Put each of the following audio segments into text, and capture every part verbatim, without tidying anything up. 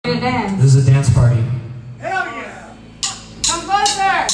To dance. This is a dance party. Hell yeah! Come closer.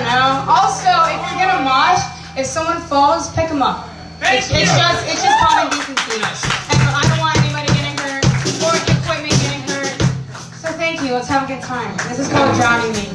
know? Also, if you're gonna mosh, if someone falls, pick them up. It's, it's just it's just common decency. And I don't want anybody getting hurt or equipment getting hurt. So thank you. Let's have a good time. This is called Drowning Me.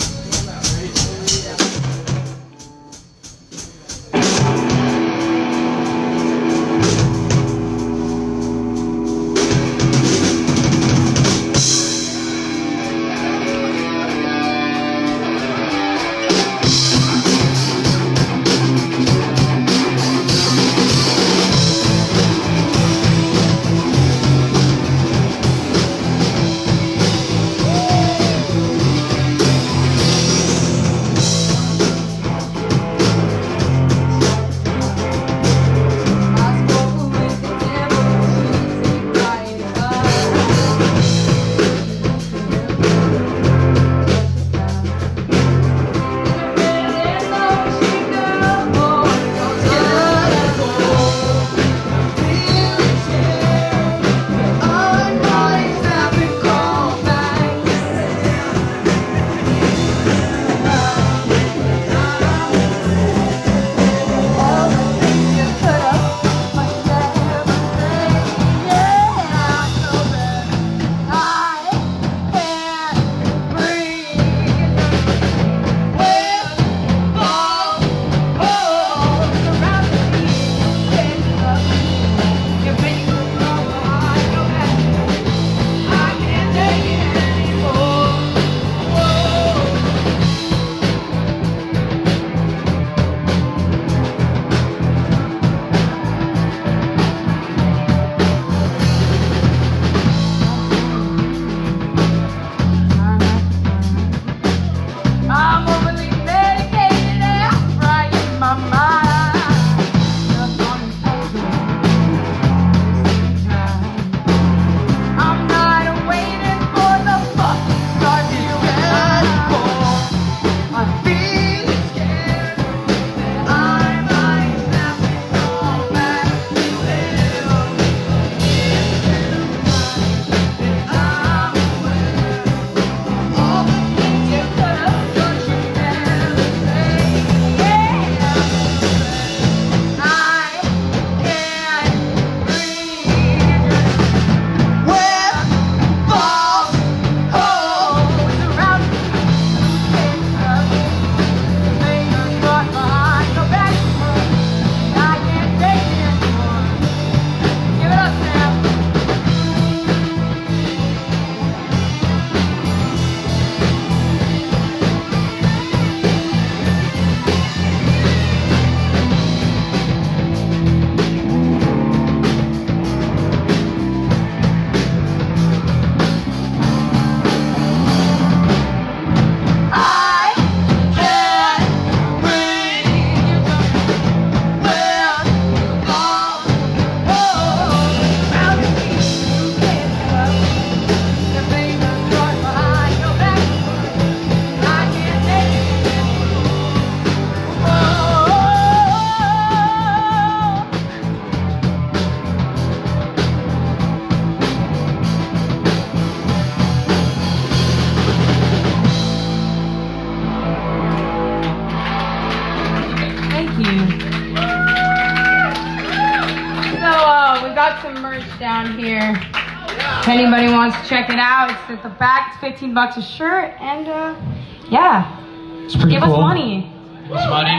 Down here. If anybody wants to check it out, it's at the back. It's fifteen bucks a shirt, and uh, yeah, it's pretty give cool. us money. Give us money.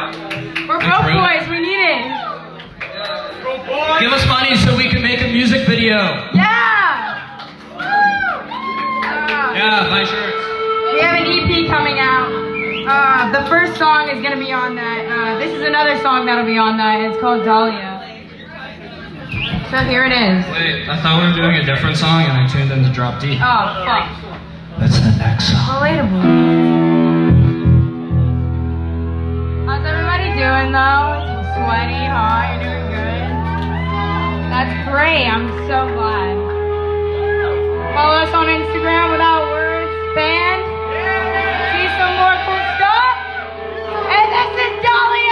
We're broke boys. We need it. Give us money so we can make a music video. Yeah. Uh, yeah, buy shirts. We have an E P coming out. Uh, the first song is gonna be on that. Uh, this is another song that'll be on that. It's called Dahlia. So here it is. Wait, I thought we were doing a different song and I tuned into Drop D. Oh, fuck. That's the next song. Relatable. How's everybody doing though? It's sweaty, huh? You're doing good? That's great. I'm so glad. Follow us on Instagram without words. Band. See some more cool stuff. And this is Dahlia.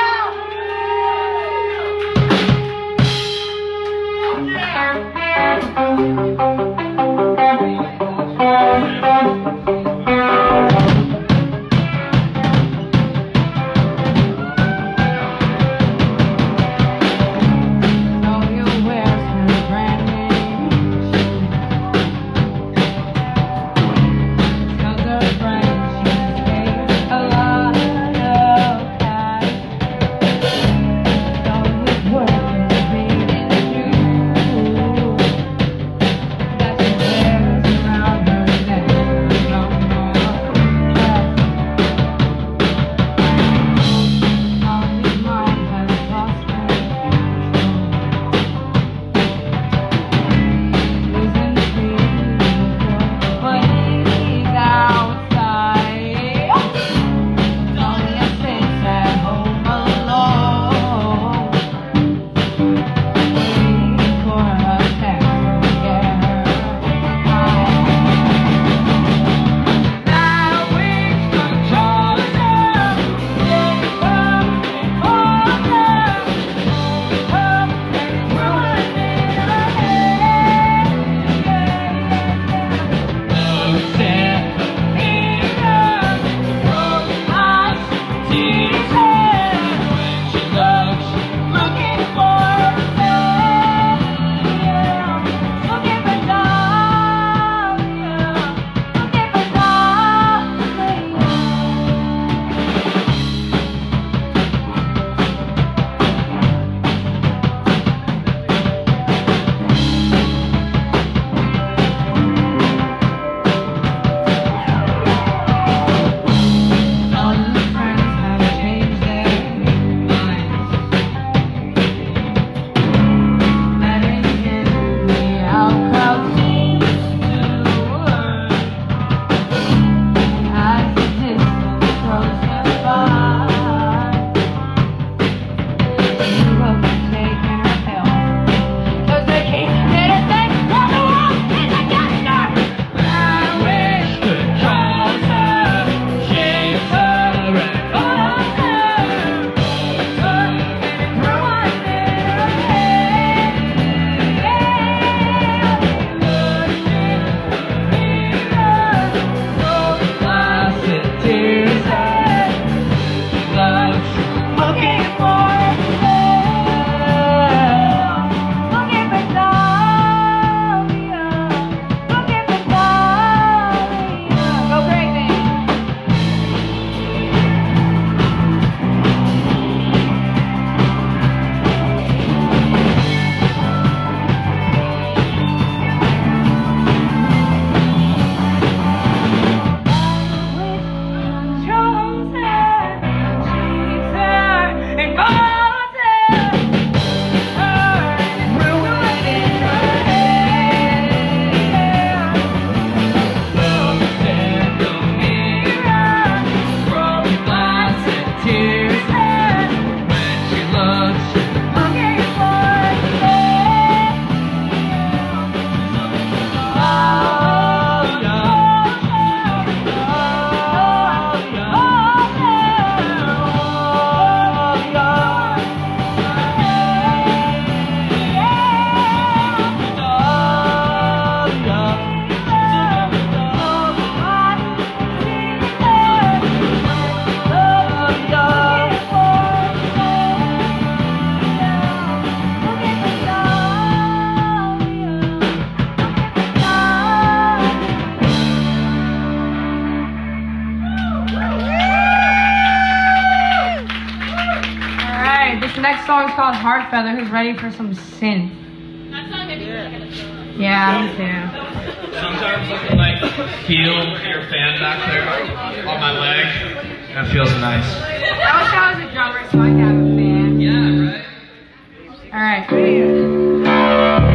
called Heartfeather, who's ready for some synth. That song made me feel like I was drunk. Yeah, me too. Sometimes I can like feel your fan back there on my leg. That feels nice. I wish I was a drummer so I could have a fan. Yeah, right? Alright.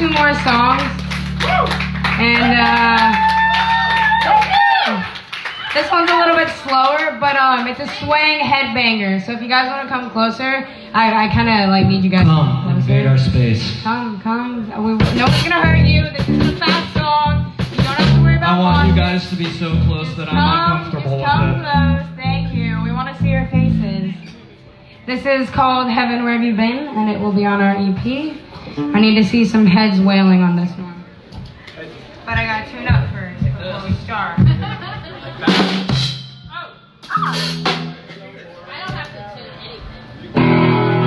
two more songs, and uh, this one's a little bit slower, but um, it's a swaying headbanger. So if you guys want to come closer, I, I kind of like need you guys Come, to invade our space. Come, come. We, nobody's gonna hurt you. This is a fast song. You don't have to worry about. I want walking. you guys to be so close that I'm Come, not comfortable just come with it. close. Thank you. We want to see your faces. This is called Heaven, Where Have You Been? And it will be on our E P. I need to see some heads wailing on this one. But I gotta tune up first before we start. I don't have to tune anything.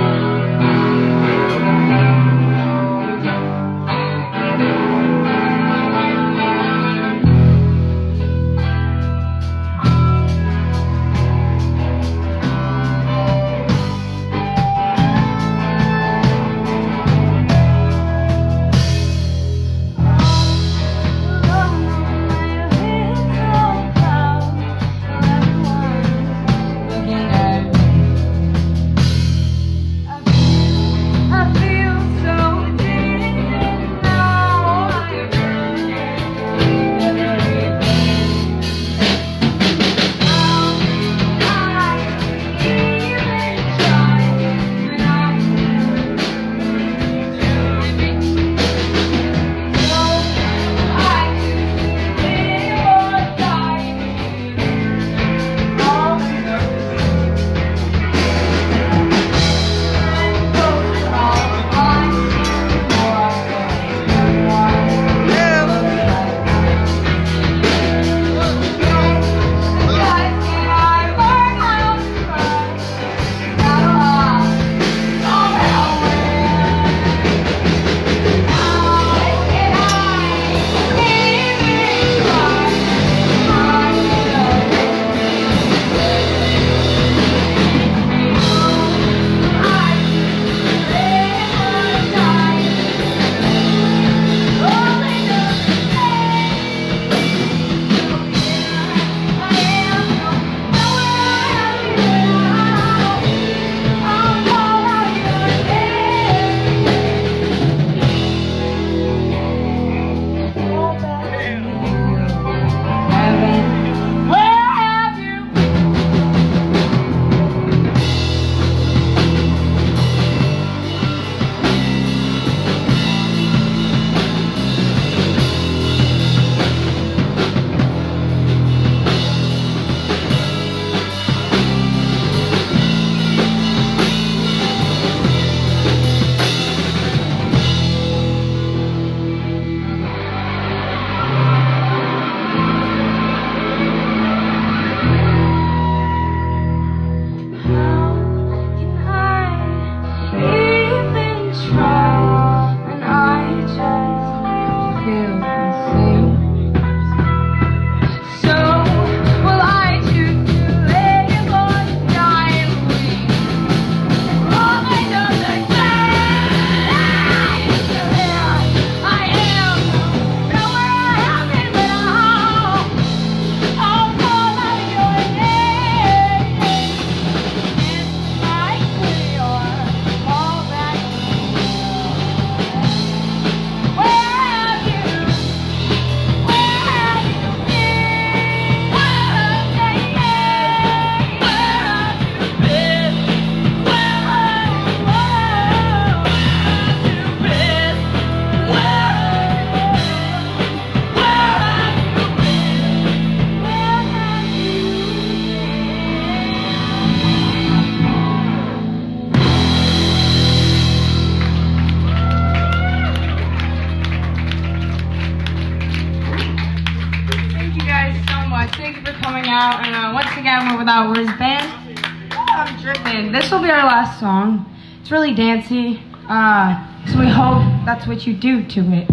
out, and uh, once again, we're Without Words Band. Oh, I'm dripping. This will be our last song. It's really dancey, uh, so we hope that's what you do to it.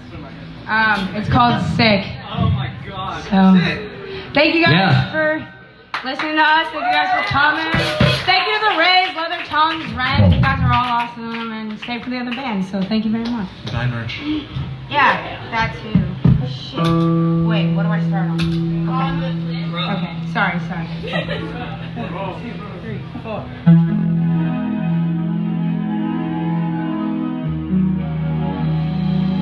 Um, it's called Sick. Oh my god. So, thank you guys Yeah. for listening to us. Thank you guys for coming. Thank you to the Rays, Leather Tongues, Ren. You guys are all awesome, and stay for the other bands. So thank you very much. Buy merch. Yeah, that too. Shit. Wait, what do I start on? Okay. Okay. Sorry, sorry. One, two, three, four.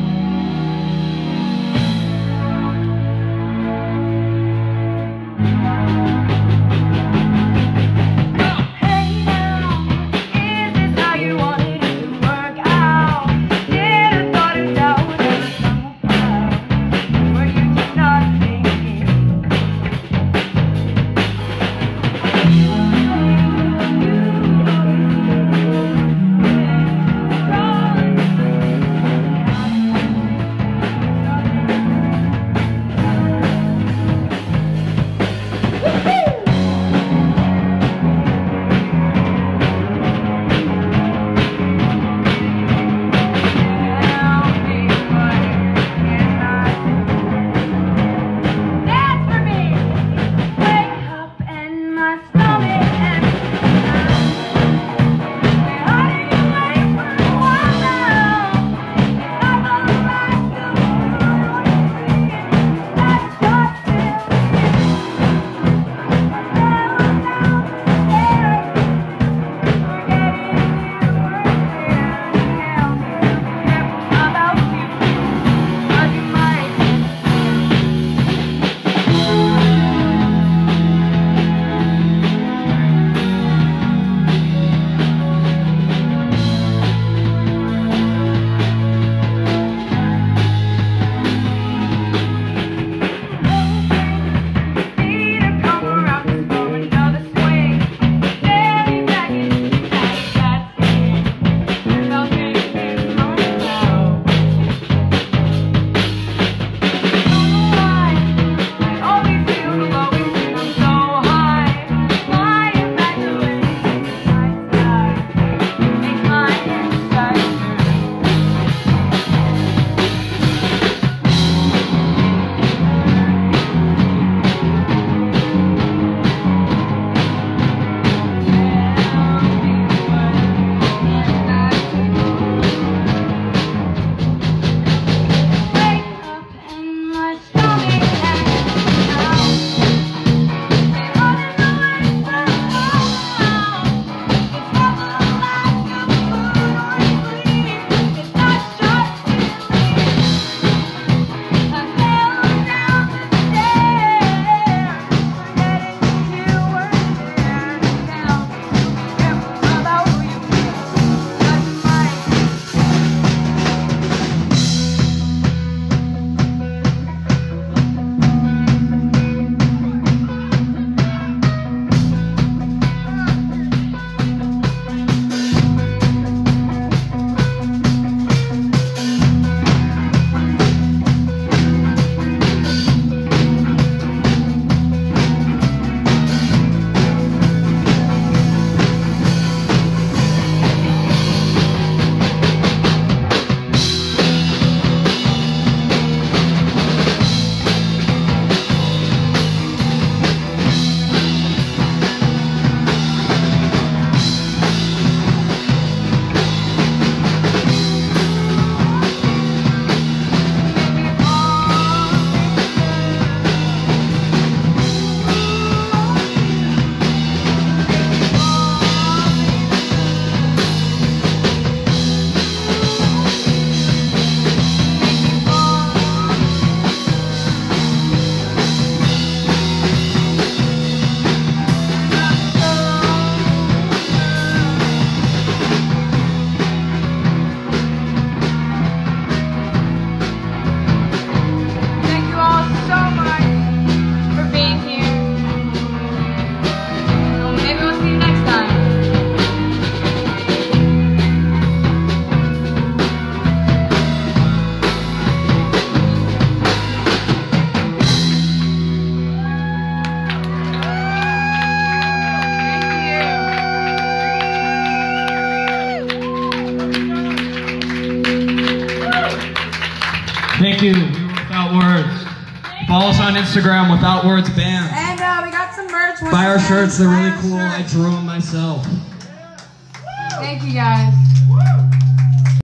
Without words. Follow us on Instagram, Without Words Band. And uh, we got some merch. Once Buy our again. shirts, they're Buy really our cool. I shirts. drew them myself. Thank you guys.